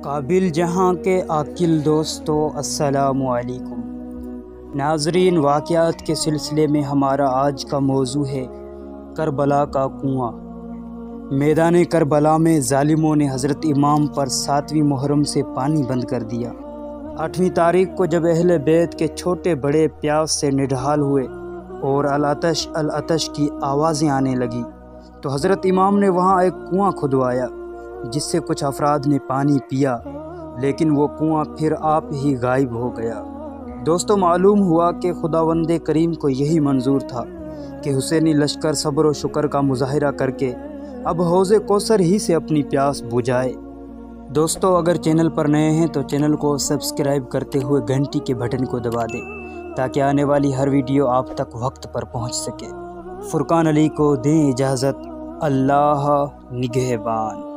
قابل جہاں کے عاقل دوستو السلام علیکم۔ ناظرین، واقعات کے سلسلے میں ہمارا آج کا موضوع ہے کربلا کا کنواں۔ میدان کربلا میں ظالموں نے حضرت امام پر 7ویں محرم سے پانی بند کر دیا۔ 8ویں تاریخ کو جب اہل بیت کے چھوٹے بڑے پیاس سے نڈھال ہوئے اور العطش العطش کی آوازیں آنے لگی تو حضرت امام نے وہاں ایک کنواں کھدوایا، جس سے کچھ افراد نے پانی پیا، لیکن وہ کنواں پھر آپ ہی غائب ہو گیا۔ دوستو، معلوم ہوا کہ خداوند کریم کو یہی منظور تھا کہ حسینی لشکر صبر و شکر کا مظاہرہ کر کے اب حوض کوثر ہی سے اپنی پیاس بجھائے۔ دوستو، اگر چینل پر نئے ہیں تو چینل کو سبسکرائب کرتے ہوئے گھنٹی کے بٹن کو دبا دیں تاکہ آنے والی ہر ویڈیو آپ تک وقت پر پہنچ سکے۔ فرقان علی کو دیں اجازت، اللہ نگہبان۔